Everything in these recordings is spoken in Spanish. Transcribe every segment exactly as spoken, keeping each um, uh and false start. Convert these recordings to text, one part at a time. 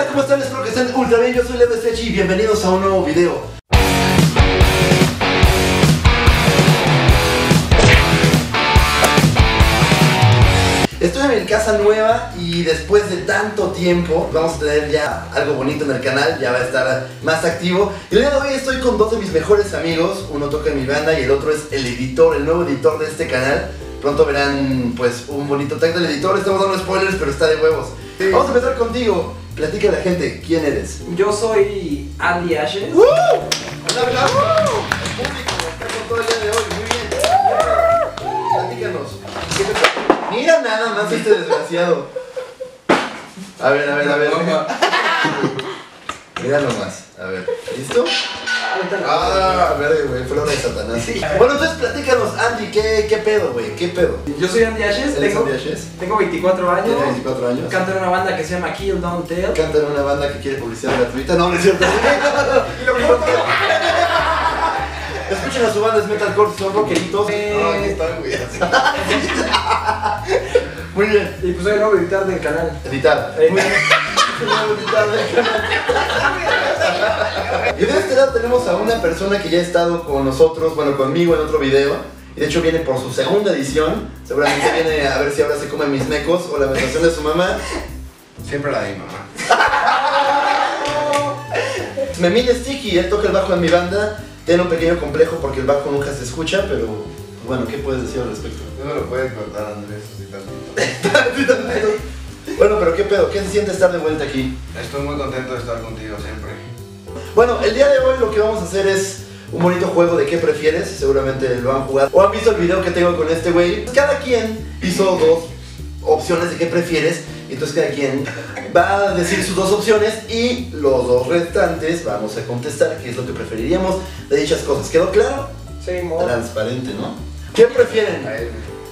Hola, ¿cómo están? Espero que estén ultra bien. Yo soy Leo Stretchy y bienvenidos a un nuevo video. Estoy en mi casa nueva y después de tanto tiempo vamos a tener ya algo bonito en el canal, ya va a estar más activo. Y el día de hoy estoy con dos de mis mejores amigos, uno toca en mi banda y el otro es el editor, el nuevo editor de este canal. Pronto verán pues un bonito tag del editor, estamos dando spoilers pero está de huevos. Sí. Vamos a empezar contigo, platica a la gente, ¿quién eres? Yo soy Andy Ashes. ¡Uh! ¡Un aplauso! El público está con todo el día de hoy, muy bien. Platícanos. ¿Qué te pasa? Mira nada más este desgraciado. A ver, a ver, a ver. Mira nomás. A ver, ¿listo? Ah, a ver, güey, flor de Satanás. Sí. Bueno, entonces platícanos, Andy, ¿qué, qué pedo, güey? ¿Qué pedo? Yo soy Andy Ashes, tengo, Andy Ashes? tengo veinticuatro años. ¿Tienes veinticuatro años? Canto en una banda que se llama Kill Don't Tell. Canta en una banda que quiere publicidad gratuita. No, no es cierto. Escuchen a su banda, es metalcore, son rockeritos. Eh... No, aquí están, güey. Muy bien. Y pues soy el nuevo editor del canal. Editar. Eh. Muy bien. El nuevo editor del canal. Y de este lado tenemos a una persona que ya ha estado con nosotros, bueno, conmigo en otro video. Y de hecho viene por su segunda edición. Seguramente viene a ver si ahora se come mis mecos o la menstruación de su mamá. Siempre la de mi mamá. Memín Sticky, él toca el bajo en mi banda. Tiene un pequeño complejo porque el bajo nunca se escucha, pero bueno, ¿qué puedes decir al respecto? No me lo puedes cortar, Andrés, así tantito. Bueno, pero ¿qué pedo? ¿Qué se siente estar de vuelta aquí? Estoy muy contento de estar contigo siempre. Bueno, el día de hoy lo que vamos a hacer es un bonito juego de qué prefieres, seguramente lo han jugado o han visto el video que tengo con este güey. Cada quien hizo dos opciones de qué prefieres y entonces cada quien va a decir sus dos opciones y los dos restantes vamos a contestar qué es lo que preferiríamos de dichas cosas. ¿Quedó claro? Sí, mo. Transparente, ¿no? ¿Qué prefieren? A él.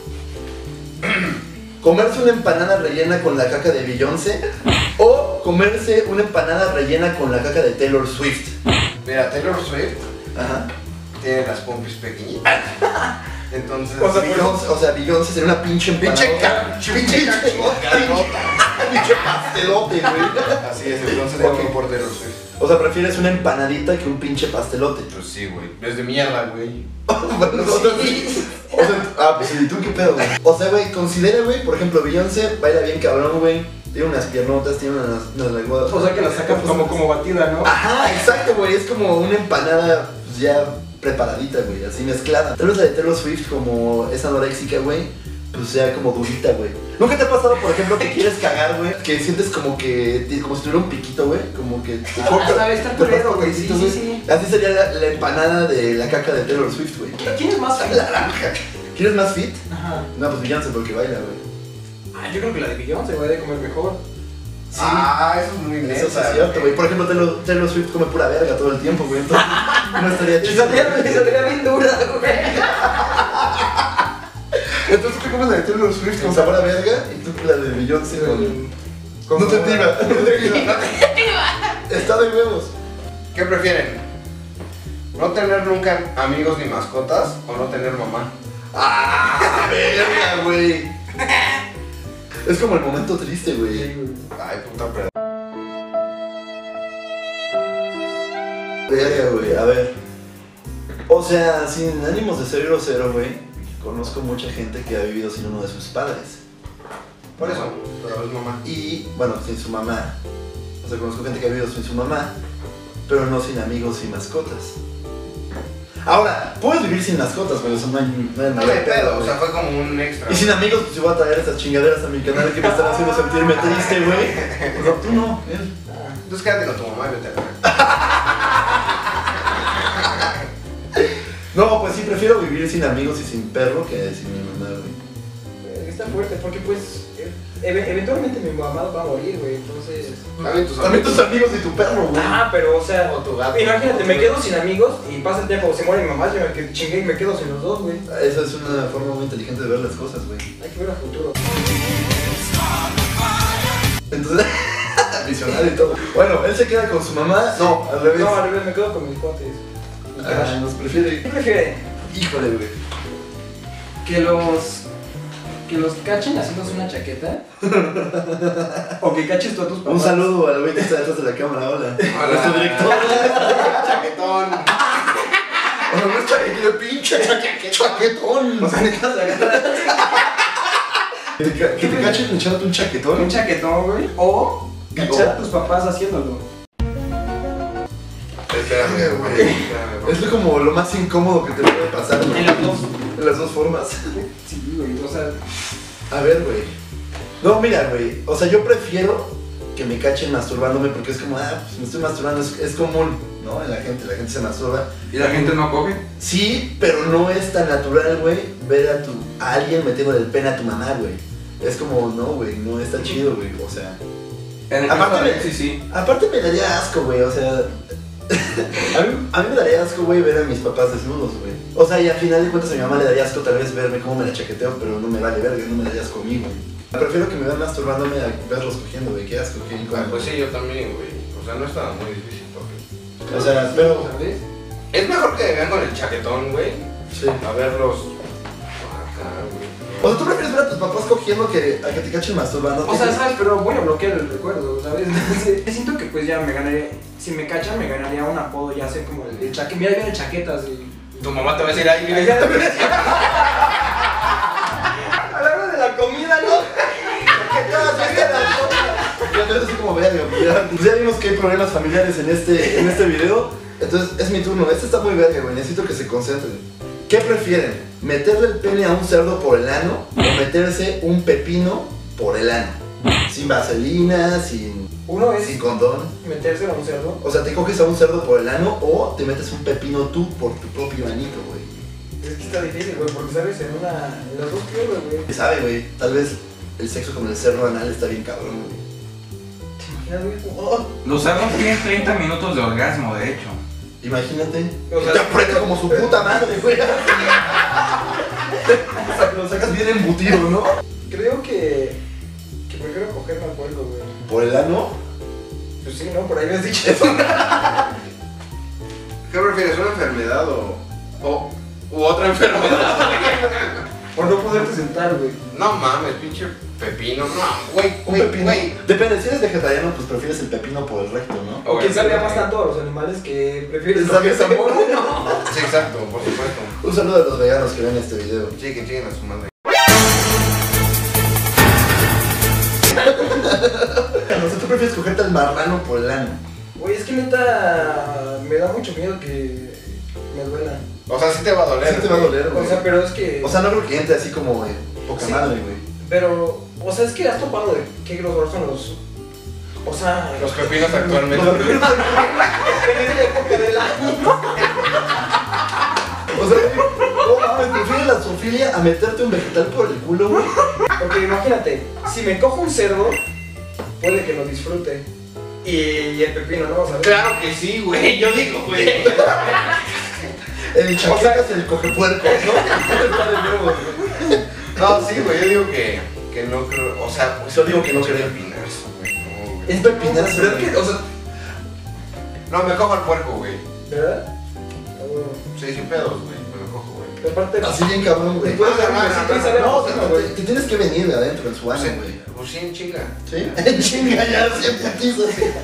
¿Comerse una empanada rellena con la caca de Beyoncé o comerse una empanada rellena con la caca de Taylor Swift? Mira, Taylor Swift Ajá. tiene las pompis pequeñitas. Entonces, O sea, Beyoncé, o sea, Beyoncé sería una pinche empanada. pinche ca- pinche cachota. Pinche pastelote, güey. Así es, entonces yo Ok. voy por Taylor Swift. O sea, prefieres una empanadita que un pinche pastelote. Pues sí, güey. Es de mierda, güey. Bueno, o sea, o sea, ah, pues ¿y tú qué pedo, güey? O sea, güey, considera, güey, por ejemplo, Beyoncé baila bien cabrón, güey. Tiene unas piernotas, tiene unas, unas lenguadas. O sea que la saca pues, como, como batida, ¿no? Ajá, exacto, güey. Es como una empanada pues, ya preparadita, güey, así mezclada. Tal vez la de Taylor Swift, como es anoréxica, güey, pues sea como durita, güey. ¿Nunca te ha pasado, por ejemplo, que quieres cagar, güey? Que sientes como que, como si tuviera un piquito, güey, como que te corta. Está bien, está te culero, corta güey, tantito, sí, sí, sí. Así sería la, la empanada de la caca de Taylor Swift, güey. ¿Quién es más fit? Naranja. ¿Quieres más fit? Ajá. No, pues Beyoncé porque baila, güey. Ah, yo creo que la de Beyoncé, güey, de comer mejor. Sí. Ah, eso es muy neta. Eso sí es cierto, güey. Por ejemplo, Taylor, Taylor Swift come pura verga todo el tiempo, güey. Entonces, no estaría Le chido. saldría, le saldría bien dura, güey. Entonces tú comes la de Taylor Swift Con sabor a verga y tú la de Beyoncé con... con Nutritiva. Nutritiva. Está de huevos. ¿Qué prefieren? ¿No tener nunca amigos ni mascotas o no tener mamá? ¡Ah, verga, güey! Es como el momento triste, güey. Ay, puta pedo. Verga, güey, a ver. O sea, sin ánimos de ser grosero, güey, conozco mucha gente que ha vivido sin uno de sus padres. Por eso, pero es mamá. Y, bueno, sin su mamá. O sea, conozco gente que ha vivido sin su mamá, pero no sin amigos y mascotas. Ahora, puedes vivir sin mascotas, güey, eso no hay, no hay No mayor me pedo, o güey. sea, fue como un extra. Y sin amigos, pues yo voy a traer estas chingaderas a mi canal que me están haciendo sentirme triste, güey. No, tú no, él. Entonces quédate con tu mamá y vete a ver. No, pues sí, prefiero vivir sin amigos y sin perro que sin mi mamá, güey. Está fuerte, porque pues ev- eventualmente mi mamá va a morir, güey, entonces... También tus También tus amigos. amigos y tu perro, güey. Ah, pero o sea, O tu gato. imagínate, me quedo sin amigos y pasa el tiempo, se muere mi mamá, yo me quedo- chingué y me quedo sin los dos, güey. Esa es una forma muy inteligente de ver las cosas, güey. Hay que ver a futuro. Entonces, visionario y todo. Bueno, él se queda con su mamá. No, al revés. No, al revés, me quedo con mis cuates. Mi Ah, crush. nos prefiere. ¿Qué prefieren? Híjole, güey. Que los que los cachen haciéndose una chaqueta. O que caches tú a tus papás. Un saludo al güey que está detrás de la cámara, hola. Hola. Nuestro director. Chaquetón. O sea, no es chaquetón, pinche chaquetón. Chaquetón. O sea, neta, se agarra Que te, ca- que te cachen echándote un chaquetón. un chaquetón, güey. O cachar O- a tus papás haciéndolo. Espérame, güey. Espérame, güey. Es lo como lo más incómodo que te puede pasar, ¿no? En las dos. En las dos formas. Sí, güey. O sea, A ver, güey. No, mira, güey. O sea, yo prefiero que me cachen masturbándome porque es como, ah, pues me estoy masturbando, es, es común, ¿no? En la gente, la gente se masturba. ¿Y la gente no coge? Sí, pero no es tan natural, güey, ver a tu a alguien metiéndole el pene a tu mamá, güey. Es como, no, güey, no está chido, güey. O sea, En el Aparte caso de me- sí, sí. aparte me daría asco, güey, o sea. a, mí, a mí me daría asco, güey, ver a mis papás desnudos, güey. O sea, y al final de cuentas a mi mamá le daría asco tal vez verme cómo me la chaqueteo, pero no me vale verga, no me daría asco a mí, güey. Prefiero que me vean masturbándome a verlos cogiendo, güey, qué asco, qué Ah, incómodo. pues sí, yo también, güey. O sea, no estaba muy difícil porque... O sea, pero. ¿sabes? Es mejor que vengan con el chaquetón, güey. Sí. A verlos acá, güey. O sea, ¿tú prefieres ver a tus papás cogiendo que a que te cachen masturbando? O sea, ¿sabes? Pero voy a bloquear el recuerdo, ¿sabes? Entonces, siento que pues ya me ganaría, si me cachan me ganaría un apodo, ya sé como el, el chaqueta, mira, ahí vienen chaquetas y... Tu mamá te va a decir, ay, Ahí mira. viene- A la hora de la comida, ¿no? Ya entonces así como verga, pues ya, pues ya vimos que hay problemas familiares en este, en este video. Entonces es mi turno, este está muy verga, güey, necesito que se concentren. ¿Qué prefieren? ¿Meterle el pene a un cerdo por el ano o meterse un pepino por el ano? Sin vaselina, sin, Uno es sin condón. metérselo a un cerdo. O sea, te coges a un cerdo por el ano o te metes un pepino tú por tu propio anito, güey. Es que está difícil, güey, porque sabes, en una... en las dos piernas, güey. ¿Qué sabe, güey? Tal vez el sexo con el cerdo anal está bien cabrón, güey. ¿Te imaginas, güey? Como, oh, Los cerdos tienen treinta minutos de orgasmo, de hecho. Imagínate. O sea, te aprieta como su puta madre, güey. Lo sacas bien embutido, ¿no? creo que... que prefiero cogerme al puerco, güey. ¿Por el ano? Pues sí, ¿no? Por ahí me has dicho eso. ¿Qué prefieres, una enfermedad o, o u otra enfermedad? Por no poderte sentar, güey. No mames, pinche pepino. No, güey, Un güey, pepino. güey. Depende, si eres vegetariano, pues prefieres el pepino por el recto, ¿no? O quién sabe más tanto a los animales que prefieres ¿Sabe coger sabor? no. Sí, exacto, por supuesto. Un saludo a los veganos que ven este video. Sí, que chinguen a su madre. O sea, tú prefieres cogerte al marrano por el ano. Güey, es que neta me da mucho miedo que me duela. O sea, sí te va a doler. Sí te va a güey. doler, güey. O sea, pero es que... O sea, no creo que entre así como de poca Sí. madre, güey. Pero, o sea, es que has topado de qué grosor son los... O sea... Los pepinos actualmente. Los pepinos en la época del año. O sea, no mames, prefieres la zoofilia a meterte un vegetal por el culo, güey. Porque imagínate, si me cojo un cerdo, puede que lo disfrute. Y el pepino, ¿no? O sea, Claro que sí, güey. Yo digo, güey. El chaquetas el cogepuercos, ¿no? El par de huevos, güey. No, sí, güey. Yo digo que, que no creo. O sea, pues Yo digo que no creo. pepinazo, güey. No, güey. Es pepinazo, Pero es güey. que, o sea, No, me cojo al puerco, güey. ¿verdad? Ah, bueno. Sí, sin pedos, güey. Me lo cojo, güey. Pero aparte, Así bien cabrón, güey. puedes dar un Ah, besito y ah, sale No, la te, cocina, te- güey. te tienes que venir de adentro en su ano, Sí, güey. pues sí, en chinga. ¿Sí? Chinga, ya, siempre putizo, sí.